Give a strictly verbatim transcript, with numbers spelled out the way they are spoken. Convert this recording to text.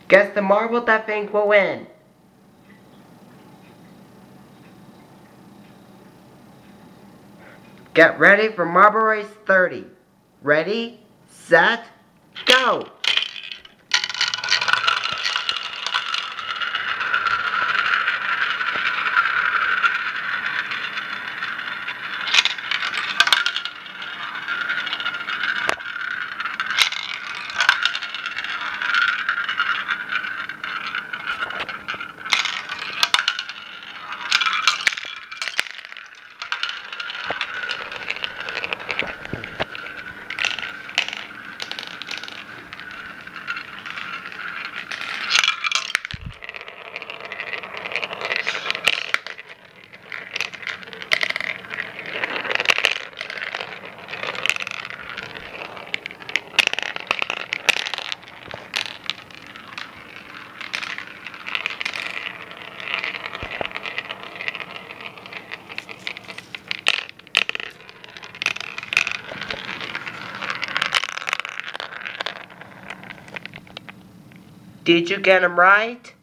Guess the marble that think will win. Get ready for Marble Race thirty. Ready, set, go! Did you get them right?